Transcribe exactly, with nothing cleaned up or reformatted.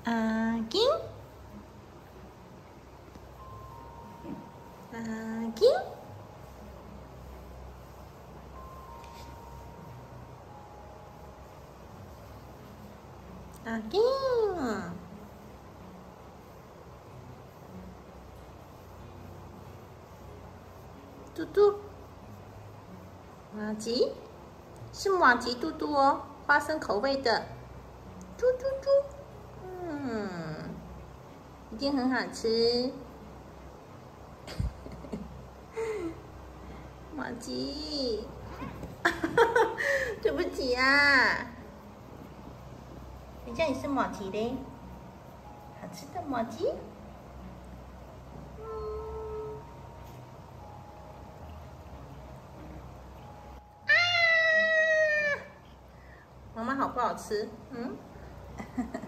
阿金，阿金，阿金，嘟嘟，麻吉，是麻吉嘟嘟哦，花生口味的，嘟嘟嘟，嗯，一定很好吃。麻吉，对不起啊，谁叫你是麻吉嘞？好吃的麻吉。妈妈好不好吃？嗯。